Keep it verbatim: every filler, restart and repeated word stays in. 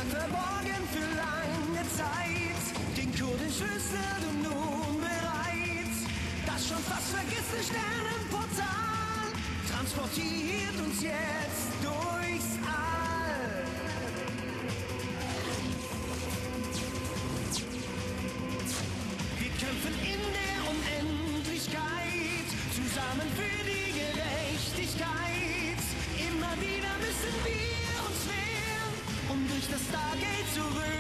verborgen für lange Zeit. Den Codeschlüssel du nun bereit. Das schon fast vergessene Sternenportal transportiert uns jetzt durchs All. Wir kämpfen in der Unendlichkeit, zusammen für die Gerechtigkeit. Immer wieder müssen wir uns wehren, um durch das Stargate zurück